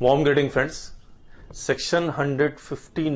Warm greeting friends. Section 115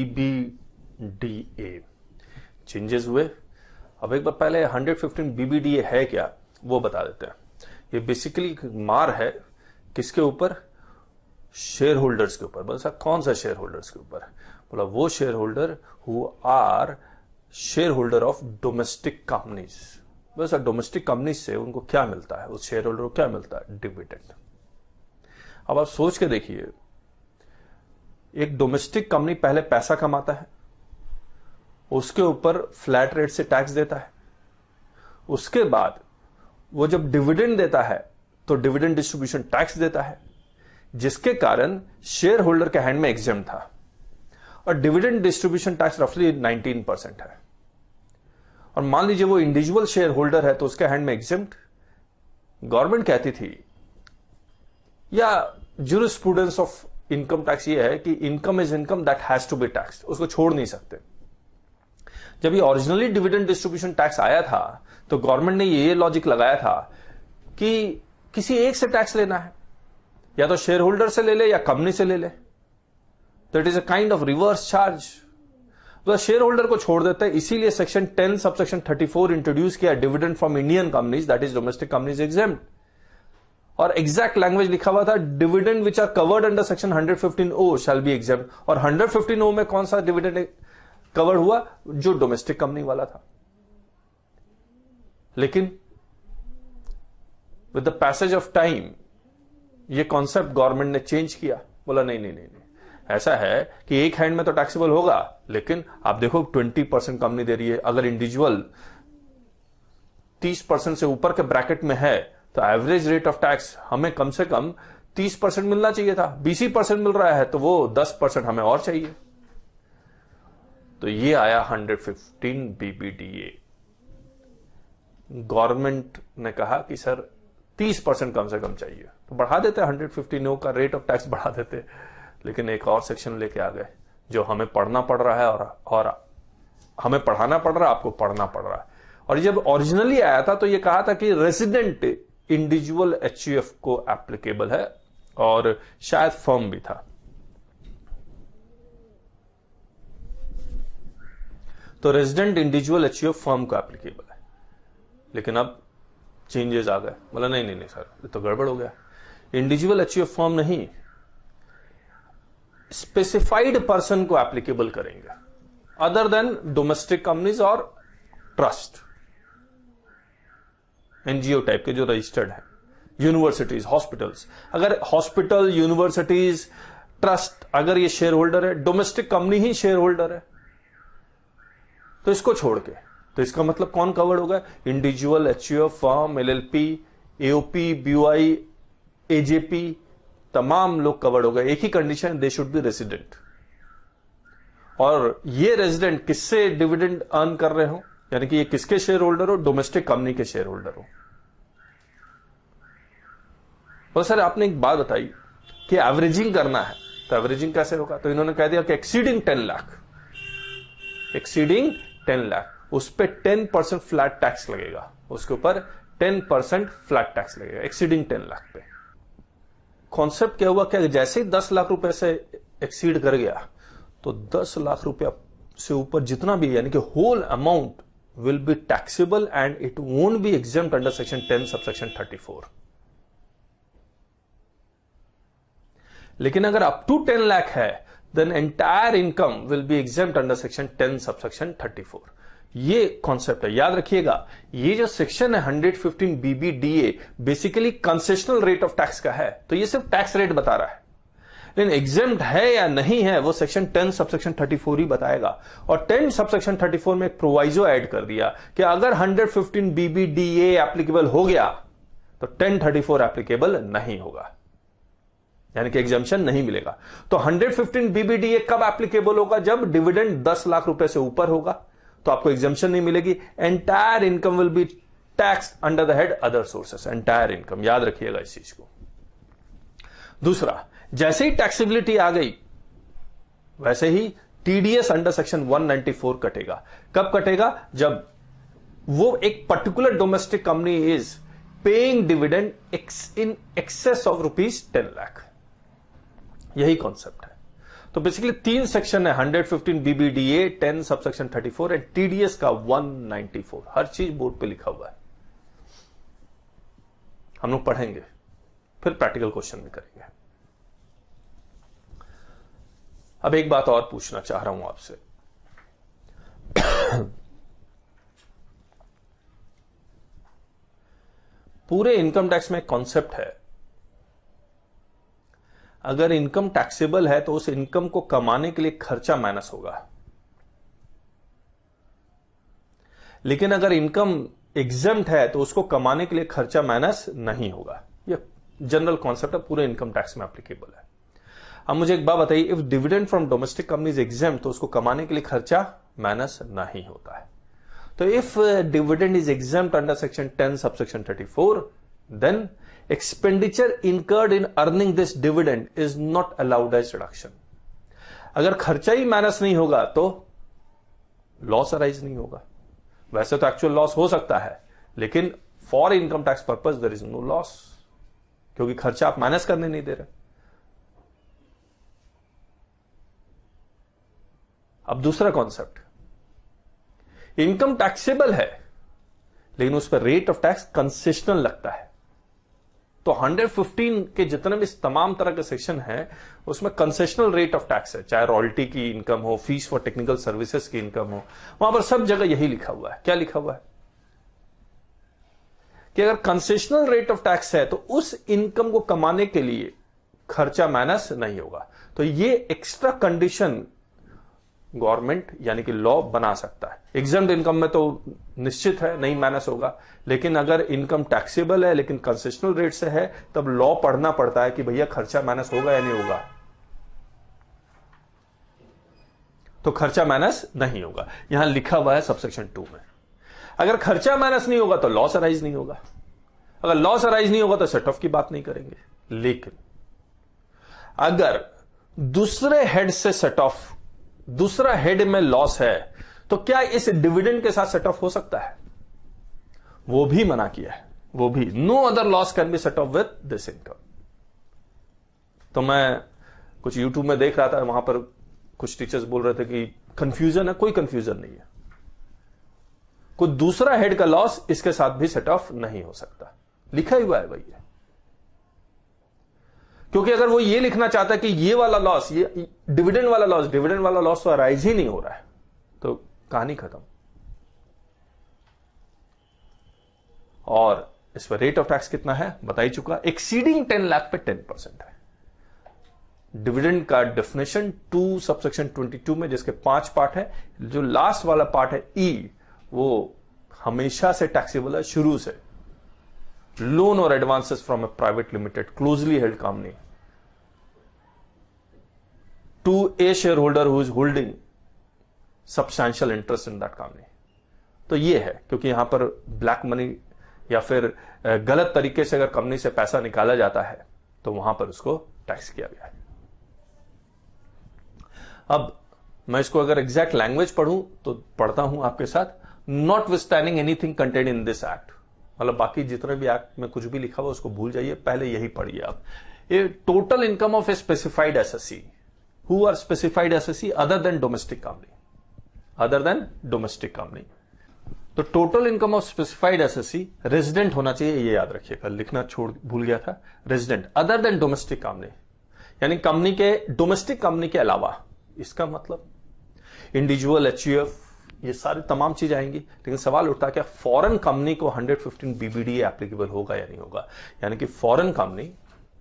BBDA changes हुए। अब एक बार पहले 115 BBDA है क्या वो बता देते हैं। ये बेसिकली मार है किसके ऊपर? शेयर होल्डर्स के ऊपर। बोला कौन सा शेयर होल्डर्स के ऊपर? बोला वो share holder who are share holder of domestic companies. बोला डोमेस्टिक कंपनीज से उनको क्या मिलता है? उस शेयर होल्डर को क्या मिलता है? डिविडेंड। अब आप सोच के देखिए, एक डोमेस्टिक कंपनी पहले पैसा कमाता है, उसके ऊपर फ्लैट रेट से टैक्स देता है, उसके बाद वो जब डिविडेंड देता है तो डिविडेंड डिस्ट्रीब्यूशन टैक्स देता है, जिसके कारण शेयर होल्डर के हैंड में एग्जेम्प्ट था। और डिविडेंड डिस्ट्रीब्यूशन टैक्स रफली 19% है। और मान लीजिए वो इंडिविजुअल शेयर होल्डर है तो उसके हैंड में एग्जेम्प्ट। गवर्नमेंट कहती थी, या ज्यूरिस्प्रूडेंस ऑफ इनकम टैक्स ये है कि income is income that has to be taxed, उसको छोड़ नहीं सकते। जब ये ओरिजिनली डिविडेंड डिस्ट्रीब्यूशन टैक्स आया था तो गवर्नमेंट ने ये लॉजिक लगाया था कि किसी एक से टैक्स लेना है, या तो शेयर होल्डर से ले ले या कंपनी से ले ले, तो it is a kind of reverse charge. तो शेयर होल्डर को छोड़ देते हैं, इसीलिए सेक्शन 10 सबसेक्शन 34 इंट्रोड्यूस किया, dividend from Indian companies that is domestic companies exempt. और एग्जैक्ट लैंग्वेज लिखा हुआ था, dividend which are covered under section 115O shall be exempt. और 115O में कौन सा डिविडेंड कवर हुआ? जो डोमेस्टिक कंपनी वाला था। लेकिन with the passage of time ये कॉन्सेप्ट गवर्नमेंट ने चेंज किया। बोला नहीं नहीं नहीं नहीं, ऐसा है कि एक हैंड में तो टैक्सेबल होगा, लेकिन आप देखो 20% कंपनी दे रही है। अगर इंडिविजुअल 30% से ऊपर के ब्रैकेट में है तो एवरेज रेट ऑफ टैक्स हमें कम से कम 30% मिलना चाहिए था। 20% मिल रहा है तो वो 10% हमें और चाहिए। तो ये आया 115 BBDA। गवर्नमेंट ने कहा कि सर 30% कम से कम चाहिए, तो बढ़ा देते 115O का रेट ऑफ टैक्स बढ़ा देते। लेकिन एक और सेक्शन लेके आ गए जो हमें पढ़ना पड़ रहा है और हमें पढ़ाना पड़ रहा है, आपको पढ़ना पड़ रहा है। और जब ओरिजिनली आया था तो ये कहा था कि रेजिडेंट इंडिविजुअल HUF को एप्लीकेबल है, और शायद फर्म भी था। तो रेजिडेंट इंडिविजुअल HUF फर्म को एप्लीकेबल है। लेकिन अब चेंजेस आ गए। बोला नहीं नहीं नहीं सर, ये तो गड़बड़ हो गया। इंडिविजुअल HUF फर्म नहीं, स्पेसिफाइड पर्सन को एप्लीकेबल करेंगे, अदर देन डोमेस्टिक कंपनीज और ट्रस्ट, NGO टाइप के जो रजिस्टर्ड है, यूनिवर्सिटीज, हॉस्पिटल्स। अगर हॉस्पिटल, यूनिवर्सिटीज, ट्रस्ट अगर ये शेयर होल्डर है, डोमेस्टिक कंपनी ही शेयर होल्डर है, तो इसको छोड़ के, तो इसका मतलब कौन कवर्ड होगा? Individual HUF firm, LLP, AOP, BOI, AJP, तमाम लोग कवर्ड हो गए। एक ही condition, they should be resident. और ये रेजिडेंट किससे डिविडेंड अर्न कर रहे हो, यानी कि ये किसके शेयर होल्डर हो? डोमेस्टिक कंपनी के शेयर होल्डर हो। और सर आपने एक बात बताई कि एवरेजिंग करना है, तो एवरेजिंग कैसे होगा? तो इन्होंने कह दिया कि एक्सीडिंग 10 लाख, एक्सीडिंग 10 लाख, उस पर 10% फ्लैट टैक्स लगेगा, उसके ऊपर 10% फ्लैट टैक्स लगेगा एक्सीडिंग 10 लाख पे। कॉन्सेप्ट क्या हुआ? क्या जैसे ही 10 लाख रुपए से एक्सीड कर गया तो 10 लाख रुपया से ऊपर जितना भी, यानी कि whole amount will be taxable and it won't be exempt under section 10 subsection 34। लेकिन अगर अप टू 10 लाख है then entire income will be exempt under section 10 subsection 34। ये कॉन्सेप्ट है, याद रखिएगा। ये जो सेक्शन है 115 BBDA basically concessional rate of tax का है, तो ये सिर्फ टैक्स रेट बता रहा है, लेकिन एग्जेम्प्ट है या नहीं है वो सेक्शन 10 सबसेक्शन 34 ही बताएगा। और 10 सबसेक्शन 34 में एक प्रोवाइजो ऐड कर दिया कि अगर 115 BBDA एप्लीकेबल हो गया तो 1034 एप्लीकेबल नहीं होगा, यानी कि एग्जाम्पशन नहीं मिलेगा। तो 115 BBDA कब एप्लीकेबल होगा? जब डिविडेंड 10 लाख रुपए से ऊपर होगा तो आपको एग्जाम्पशन नहीं मिलेगी। Entire income will be tax under the head other sources, entire income, याद रखिएगा इस चीज को। दूसरा, जैसे ही टैक्सेबिलिटी आ गई वैसे ही TDS अंडर सेक्शन 194 कटेगा। कब कटेगा? जब वो एक particular domestic company is paying dividend in excess of ₹10 lakh. यही कॉन्सेप्ट है। तो बेसिकली 3 सेक्शन है, 115 BBDA, 10 सबसेक्शन 34 एंड TDS का 194। हर चीज बोर्ड पे लिखा हुआ है, हम लोग पढ़ेंगे, फिर प्रैक्टिकल क्वेश्चन भी करेंगे। अब एक बात और पूछना चाह रहा हूं आपसे। पूरे इनकम टैक्स में कॉन्सेप्ट है, अगर इनकम टैक्सेबल है तो उस इनकम को कमाने के लिए खर्चा माइनस होगा, लेकिन अगर इनकम एग्जेम्प्ट है तो उसको कमाने के लिए खर्चा माइनस नहीं होगा। यह जनरल कॉन्सेप्ट है, पूरे इनकम टैक्स में एप्लीकेबल है। अब मुझे एक बात बताइए, if dividend from domestic company is exempt तो उसको कमाने के लिए खर्चा माइनस नहीं होता है। तो if dividend is exempt under section 10 subsection 34, then expenditure incurred in earning this dividend is not allowed as deduction. अगर खर्चा ही माइनस नहीं होगा तो लॉस अराइज नहीं होगा। वैसे तो एक्चुअल लॉस हो सकता है, लेकिन for income tax purpose there is no loss, क्योंकि खर्चा आप माइनस करने नहीं दे रहे। अब दूसरा कॉन्सेप्ट, इनकम टैक्सेबल है लेकिन उस पर रेट ऑफ टैक्स कंसेशनल लगता है। तो 115 के जितने भी तमाम तरह के सेक्शन है उसमें कंसेशनल रेट ऑफ टैक्स है, चाहे रॉयल्टी की इनकम हो, फीस फॉर टेक्निकल सर्विसेज की इनकम हो, वहां पर सब जगह यही लिखा हुआ है। क्या लिखा हुआ है कि अगर कंसेशनल रेट ऑफ टैक्स है तो उस इनकम को कमाने के लिए खर्चा माइनस नहीं होगा। तो ये एक्स्ट्रा कंडीशन गवर्नमेंट यानी कि लॉ बना सकता है। एग्जम्प्ट इनकम में तो निश्चित है नहीं माइनस होगा, लेकिन अगर इनकम टैक्सेबल है लेकिन कंसेशनल रेट से है तब लॉ पढ़ना पड़ता है कि भैया खर्चा माइनस होगा या नहीं होगा। तो खर्चा माइनस नहीं होगा, यहां लिखा हुआ है सबसेक्शन 2 में। अगर खर्चा माइनस नहीं होगा तो लॉस अराइज नहीं होगा, अगर लॉस अराइज नहीं होगा तो सेट ऑफ की बात नहीं करेंगे। लेकिन अगर दूसरे हेड से सेट ऑफ, दूसरा हेड में लॉस है तो क्या इस डिविडेंड के साथ सेट ऑफ हो सकता है? वो भी मना किया है, वो भी no other loss can be set off with this income. तो मैं कुछ यूट्यूब में देख रहा था, वहां पर कुछ टीचर्स बोल रहे थे कि कंफ्यूजन है। कोई कंफ्यूजन नहीं है, कोई दूसरा हेड का लॉस इसके साथ भी सेट ऑफ नहीं हो सकता, लिखा ही हुआ है भैया। क्योंकि अगर वो ये लिखना चाहता है कि ये वाला लॉस, ये डिविडेंड वाला लॉस तो अराइज ही नहीं हो रहा है, तो कहानी खत्म। और इस पर रेट ऑफ टैक्स कितना है बता ही चुका, एक्सीडिंग 10 लाख पे 10% है। डिविडेंड का डेफिनेशन 2 सबसेक्शन 22 में, जिसके 5 पार्ट है, जो लास्ट वाला पार्ट है ई, वो हमेशा से टैक्सेबल है शुरू से। लोन और advances from a private limited closely held company to a share holder who is holding substantial interest in that company. तो ये है, क्योंकि यहां पर ब्लैक मनी या फिर गलत तरीके से अगर कंपनी से पैसा निकाला जाता है तो वहां पर उसको टैक्स किया गया है। अब मैं इसको अगर एग्जैक्ट लैंग्वेज पढ़ूं तो पढ़ता हूं आपके साथ, notwithstanding anything content in this act. मतलब बाकी जितने भी एक्ट में कुछ भी लिखा हुआ उसको भूल जाइए, पहले यही पढ़िए आप। ये total income of a specified SSC who are specified SSC other than domestic company, other than domestic company. तो total income of specified SSC resident होना चाहिए, ये याद रखिएगा, लिखना भूल गया था। Resident other than domestic company, यानी कंपनी के, डोमेस्टिक कंपनी के अलावा। इसका मतलब इंडिविजुअल, एचयूएफ, ये सारी तमाम चीज आएंगी। लेकिन सवाल उठता है क्या फॉरेन कंपनी को 115 बीबीडीए एप्लीकेबल होगा या नहीं होगा? यानी कि फॉरेन कंपनी,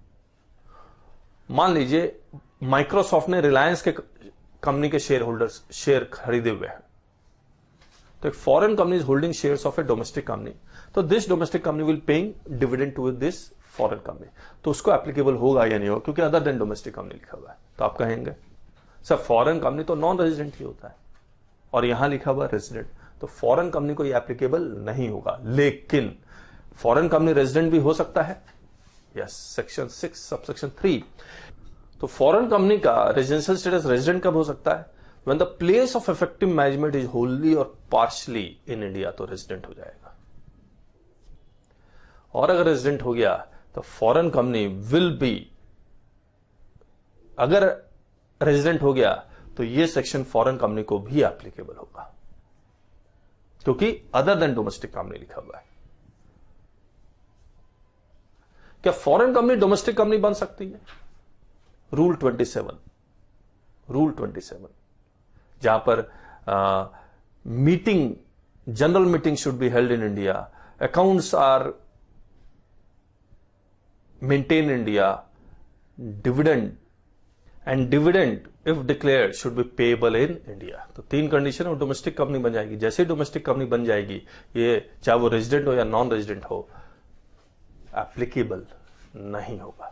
मान लीजिए माइक्रोसॉफ्ट ने रिलायंस के कंपनी के शेयर होल्डर्स शेयर खरीदे हुए हैं, तो एक foreign company is holding shares of a domestic company, तो this domestic company will paying dividend to this foreign company, तो उसको एप्लीकेबल होगा या नहीं होगा, क्योंकि अदर देन डोमेस्टिक कंपनी लिखा हुआ है। तो आप कहेंगे सर फॉरेन कंपनी तो नॉन रेजिडेंट ही होता है और यहां लिखा हुआ रेजिडेंट, तो फॉरेन कंपनी को ये एप्लीकेबल नहीं होगा। लेकिन फॉरेन कंपनी रेजिडेंट भी हो सकता है, यस, सेक्शन 6 सबसेक्शन 3। तो फॉरेन कंपनी का रेजिडेंशियल स्टेटस रेजिडेंट कब हो सकता है? When the place of effective management is wholly और पार्शली इन इंडिया, तो रेजिडेंट हो जाएगा। और अगर रेजिडेंट हो गया तो फॉरेन कंपनी विल बी अगर रेजिडेंट हो गया तो ये सेक्शन फॉरेन कंपनी को भी एप्लीकेबल होगा, क्योंकि अदर देन डोमेस्टिक कंपनी लिखा हुआ है। क्या फॉरेन कंपनी डोमेस्टिक कंपनी बन सकती है? रूल 27 जहां पर meeting, general meeting should be held in India, accounts are maintain India, dividend and dividend if declared should be payable in India. तो 3 कंडीशन है, डोमेस्टिक कंपनी बन जाएगी। जैसे ही डोमेस्टिक कंपनी बन जाएगी, ये चाहे वो रेजिडेंट हो या नॉन रेजिडेंट हो, एप्लीकेबल नहीं होगा।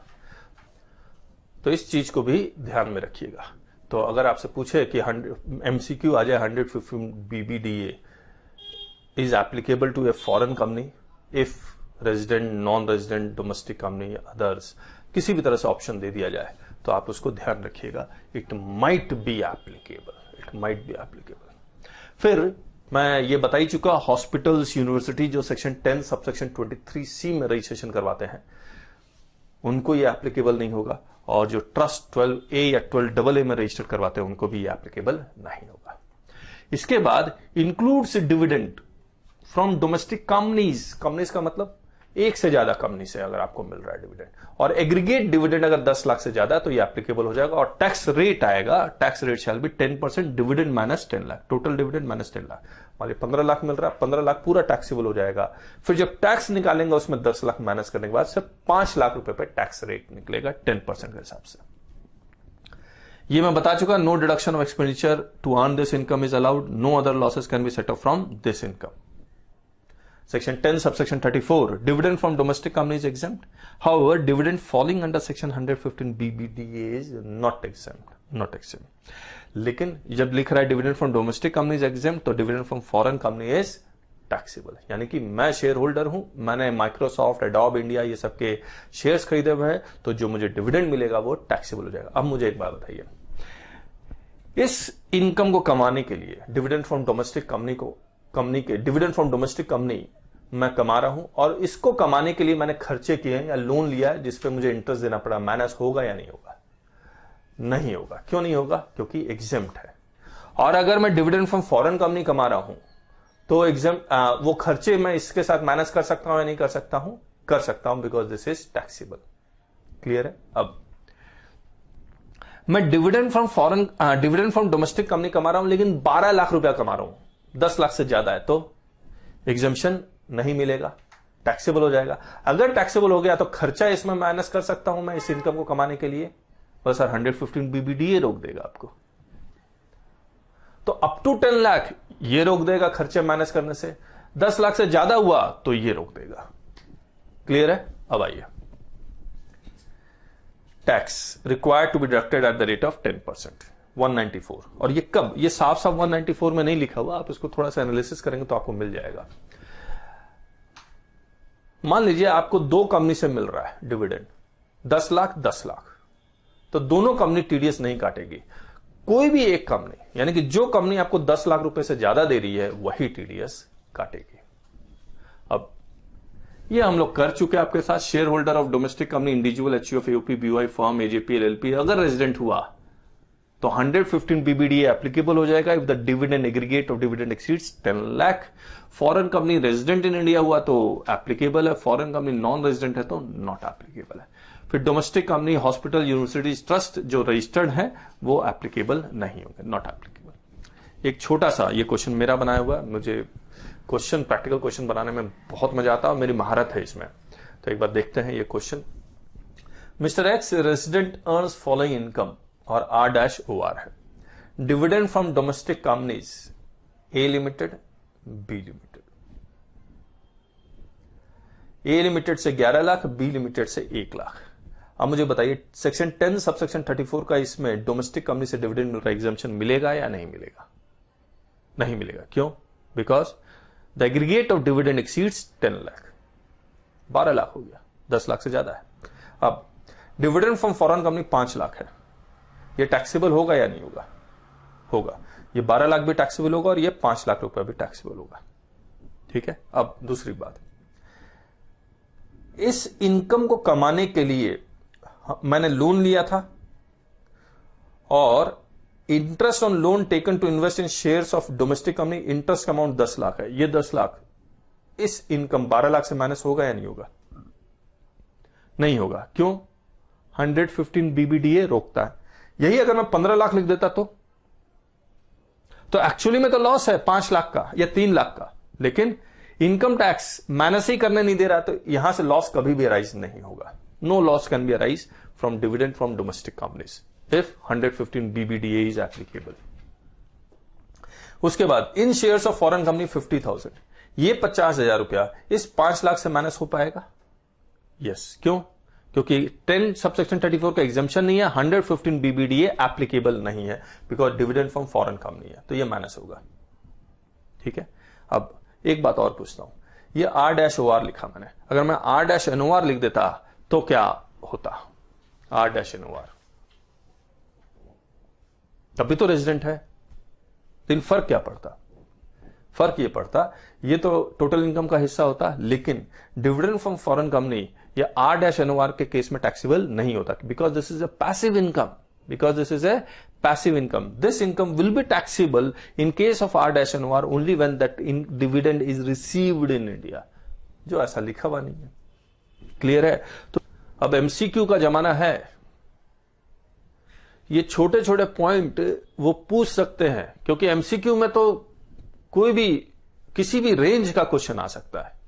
तो इस चीज को भी ध्यान में रखिएगा। तो अगर आपसे पूछे कि एमसीक्यू आ जाए 115 BBDA is applicable to a foreign company if resident, non resident, domestic company, others, किसी भी तरह से ऑप्शन दे दिया जाए तो आप उसको ध्यान रखिएगा, it might be applicable, it might be applicable. फिर मैं ये बता ही चुका, हॉस्पिटल्स, यूनिवर्सिटी जो सेक्शन 10 सबसेक्शन 23C में रजिस्ट्रेशन करवाते हैं उनको ये एप्लीकेबल नहीं होगा, और जो ट्रस्ट 12A या 12AA में रजिस्टर करवाते हैं उनको भी ये एप्लीकेबल नहीं होगा। इसके बाद includes dividend from domestic companies, companies का मतलब एक से ज्यादा कंपनी से अगर आपको मिल रहा है डिविडेंड, और एग्रीगेट डिविडेंड अगर 10 लाख से ज्यादा है तो ये एप्लीकेबल हो जाएगा। और टैक्स रेट आएगा, tax rate shall be 10% dividend minus 10 lakh, total dividend minus 10 lakh. मान लीजिए 15 लाख मिल रहा है, 15 लाख पूरा टैक्सेबल हो जाएगा। फिर जब टैक्स निकालेंगे उसमें 10 लाख माइनस करने के बाद सिर्फ 5 लाख रुपए पे टैक्स रेट निकलेगा 10% के हिसाब से। ये मैं बता चुका, no deduction of expenditure to earn this income is allowed, no other losses can be set off from this income. Section 10 subsection 34 dividend from domestic company is exempt. However, dividend falling under section 115 BBDA is not exempt. लेकिन जब लिख रहा है dividend from domestic company is exempt, तो dividend from foreign company is taxable। यानी कि मैं share holder हूं, मैंने माइक्रोसॉफ्ट, एडोब इंडिया ये सब के शेयर्स खरीदे हुए हैं, तो जो मुझे डिविडेंड मिलेगा वो टैक्सेबल हो जाएगा। अब मुझे एक बात बताइए, इस इनकम को कमाने के लिए डिविडेंड फ्रॉम डोमेस्टिक कंपनी के डिविडेंड फ्रॉम डोमेस्टिक कंपनी मैं कमा रहा हूं, और इसको कमाने के लिए मैंने खर्चे किए हैं या लोन लिया है जिसपे मुझे इंटरेस्ट देना पड़ा, माइनस होगा या नहीं होगा? नहीं होगा। क्यों नहीं होगा? क्योंकि एग्जेम्प्ट है। और अगर मैं डिविडेंड फ्रॉम फॉरेन कंपनी कमा रहा हूं तो एग्जेम्प्ट, वो खर्चे मैं इसके साथ माइनस कर सकता हूं या नहीं कर सकता हूं? कर सकता हूं, because this is taxable. Clear है? अब मैं डिविडेंड फ्रॉम डोमेस्टिक कंपनी कमा रहा हूं लेकिन 12 लाख रुपया कमा रहा हूं, 10 लाख से ज्यादा है, तो एग्जम्पशन नहीं मिलेगा, टैक्सेबल हो जाएगा। अगर टैक्सेबल हो गया तो खर्चा इसमें माइनस कर सकता हूं मैं इस इनकम को कमाने के लिए, बस सर 115 बीबीडीए रोक देगा आपको। तो अप टू 10 लाख ये रोक देगा खर्चे माइनस करने से, 10 लाख से ज्यादा हुआ तो ये रोक देगा। क्लियर है? अब आइए, tax required to be deducted at the rate of 10%, 194। और ये कब? ये साफ साफ 194 में नहीं लिखा हुआ, आप इसको थोड़ा सा एनालिसिस करेंगे तो आपको मिल जाएगा। मान लीजिए आपको 2 कंपनी से मिल रहा है डिविडेंड, 10 लाख 10 लाख, तो दोनों कंपनी टीडीएस नहीं काटेगी। कोई भी एक कंपनी, यानी कि जो कंपनी आपको 10 लाख रुपए से ज्यादा दे रही है वही टीडीएस काटेगी। अब ये हम लोग कर चुके हैं आपके साथ। Share holder of domestic company, individual, HUF, AUP, BOI firm, AJP, LLP अगर रेजिडेंट हुआ तो 115 बीबीडीए एप्लीकेबल हो जाएगा if the dividend aggregate of dividend exceeds 10 lakh. Foreign company resident in India हुआ तो एप्लीकेबल है, फॉरेन कंपनी नॉन रेजिडेंट है तो नॉट एप्लीकेबल है। फिर domestic company, hospital, universities, trust जो रजिस्टर्ड है वो एप्लीकेबल नहीं होंगे, नॉट एप्लीकेबल। एक छोटा सा ये क्वेश्चन मेरा बनाया हुआ है, मुझे क्वेश्चन, प्रैक्टिकल क्वेश्चन बनाने में बहुत मजा आता है और मेरी महारत है इसमें। तो एक बार देखते हैं ये question. Mister X resident earns following income और R-OR है। Dividend from domestic companies A limited, B limited. A limited से 11 लाख, बी लिमिटेड से 1 लाख। अब मुझे बताइए सेक्शन 10 सबसेक्शन 34 का इसमें डोमेस्टिक कंपनी से डिविडेंड मिल रहा है, एग्जम्पशन मिलेगा या नहीं मिलेगा? नहीं मिलेगा। क्यों? Because the aggregate of dividend exceeds 10 lakh, 12 lakh हो गया, 10 लाख से ज्यादा है। अब dividend from foreign company 5 lakh है, ये टैक्सेबल होगा या नहीं होगा? होगा। ये 12 लाख भी टैक्सेबल होगा और ये 5 लाख रुपए भी टैक्सेबल होगा। ठीक है? अब दूसरी बात, इस इनकम को कमाने के लिए मैंने लोन लिया था, और interest on loan taken to invest in shares of domestic company, interest का अमाउंट 10 लाख है, ये 10 लाख इस इनकम 12 लाख से माइनस होगा या नहीं होगा? नहीं होगा। क्यों? 115 BBDA रोकता है। यही अगर मैं 15 लाख लिख देता तो एक्चुअली में तो लॉस है 5 लाख का या 3 लाख का, लेकिन इनकम टैक्स माइनस ही करने नहीं दे रहा, तो यहां से लॉस कभी भी अराइज नहीं होगा। No loss can be arise from dividend from domestic companies if 115 BBDA is applicable. उसके बाद in shares of foreign company 50,000, ये 50,000 रुपया इस 5 लाख से माइनस हो पाएगा? यस। क्यों? क्योंकि 10 सबसेक्शन 34 का एग्जाम्पशन नहीं है, 115 BBDA एप्लीकेबल नहीं है because dividend from foreign company है, तो ये माइनस होगा। ठीक है। अब एक बात और पूछता हूं, ये R-OR लिखा मैंने, अगर मैं R-NOR लिख देता तो क्या होता? R-NOR तभी तो रेजिडेंट है, लेकिन फर्क क्या पड़ता? फर्क ये पड़ता, ये तो टोटल इनकम का हिस्सा होता, लेकिन डिविडेंड फ्रॉम फॉरेन कंपनी या R-NOR के केस में टैक्सेबल नहीं होता, because this is a passive income, because this is a passive income. This income will be taxable in case of R-NOR only when that dividend is received in India. जो ऐसा लिखा हुआ नहीं है। Clear है? तो अब MCQ का जमाना है, ये छोटे छोटे पॉइंट वो पूछ सकते हैं, क्योंकि MCQ में तो कोई भी किसी भी रेंज का क्वेश्चन आ सकता है।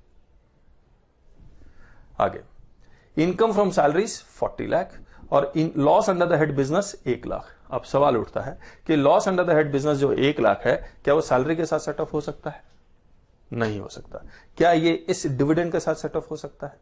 आगे, इनकम फ्रॉम सैलरीज 40 लाख और in loss under the head business 1 lakh. अब सवाल उठता है कि loss under the head business जो 1 लाख है, क्या वो सैलरी के साथ सेट ऑफ हो सकता है? नहीं हो सकता। क्या ये इस डिविडेंड के साथ सेट ऑफ हो सकता है?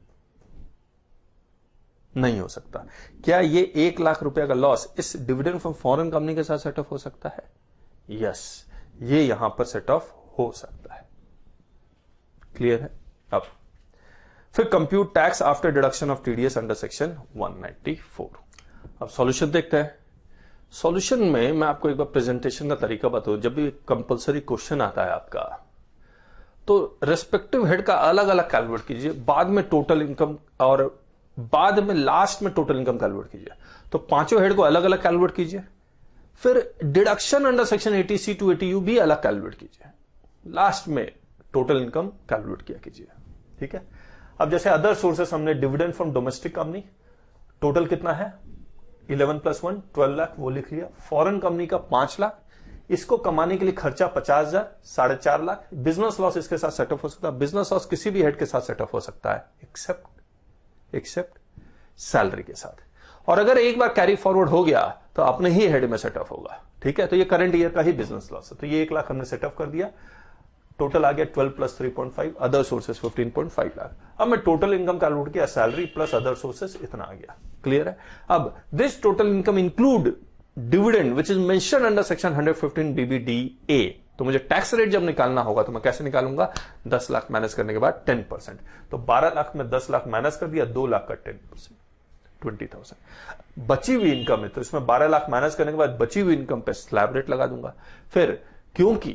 नहीं हो सकता। क्या ये 1 लाख रुपए का लॉस इस डिविडेंड फ्रॉम फॉरेन कंपनी के साथ सेट ऑफ हो सकता है? यस, ये यहां पर सेट ऑफ हो सकता है। क्लियर है? अब फिर compute tax after deduction of TDS under section 194। अब सॉल्यूशन देखते हैं। सॉल्यूशन में मैं आपको एक बार प्रेजेंटेशन का तरीका बताऊं। जब भी कंपलसरी क्वेश्चन आता है आपका, तो रेस्पेक्टिव हेड का अलग अलग कैलकुलेट कीजिए, बाद में टोटल इनकम और बाद में लास्ट में टोटल इनकम कैलकुलेट कीजिए। तो पांचों हेड को अलग अलग कैलकुलेट कीजिए, फिर deduction under section 80C to 80U भी अलग कैलकुलेट कीजिए, लास्ट में टोटल इनकम कैलकुलेट किया कीजिए। ठीक है। अब जैसे अदर सोर्सेस हमने dividend from domestic company total कितना है 11 + 1 12 लाख, वो लिख लिया। फॉरेन कंपनी का 5 लाख, इसको कमाने के लिए खर्चा 50,000, 4.5 लाख। बिजनेस लॉस इसके साथ सेटअप हो सकता है। बिजनेस लॉस किसी भी हेड के साथ सेटअप हो सकता है एक्सेप्ट सैलरी के साथ। और अगर एक बार कैरी फॉरवर्ड हो गया तो अपने ही हेड में सेटअप होगा। ठीक है। तो ये करंट ईयर का ही बिजनेस लॉस है, तो ये 1 लाख हमने सेटअप कर दिया। टोटल आ गया 12 + 3.5, अदर सोर्सेस 15.5 लाख। अब मैं टोटल इनकम कैलकुलेट किया, सैलरी प्लस अदर सोर्सेस इतना आ गया। क्लियर है? अब this total income include dividend which is mention under section 115 BBDA। तो मुझे टैक्स रेट जब निकालना होगा तो मैं कैसे निकालूंगा? 10 लाख माइनस करने के बाद 10%। तो 12 लाख में 10 लाख माइनस कर दिया, 2 लाख का 10%, 20,000। बची हुई इनकम है तो इसमें 12 लाख माइनस करने के बाद बची हुई इनकम पे स्लैब रेट लगा दूंगा। फिर क्योंकि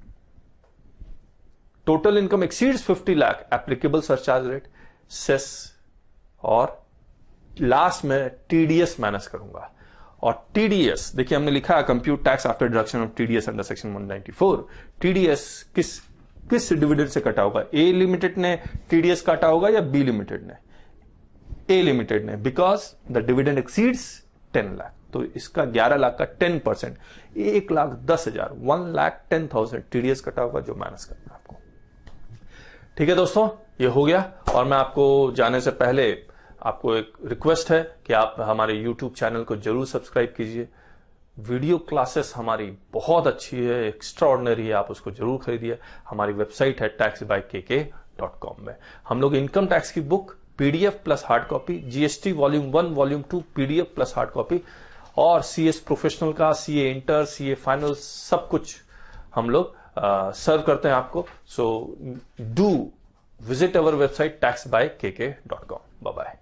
total income exceeds 50 lakh, applicable surcharge rate, cess, और लास्ट में TDS माइनस करूंगा। और TDS देखिए हमने लिखा है compute tax after deduction of TDS under section 194। TDS किस डिविडेंड से कटा होगा? A लिमिटेड ने TDS काटा होगा या B लिमिटेड ने? A लिमिटेड ने, because the dividend exceeds 10 lakh. तो इसका 11 लाख का 10%, 1,10,000, 1,10,000 TDS कटा होगा जो माइनस करना है आपको। ठीक है दोस्तों, ये हो गया। और मैं आपको जाने से पहले आपको एक रिक्वेस्ट है कि आप हमारे YouTube चैनल को जरूर सब्सक्राइब कीजिए। वीडियो क्लासेस हमारी बहुत अच्छी है, एक्स्ट्राऑर्डिनरी है, आप उसको जरूर खरीदिए। हमारी वेबसाइट है taxbykk.com में हम लोग इनकम टैक्स की book PDF plus hard copy, GST volume 1 volume 2 PDF plus hard copy, और CS प्रोफेशनल का, CA इंटर, CA फाइनल, सब कुछ हम लोग सर्व करते हैं आपको। So do visit our website taxbykk.com। Bye bye.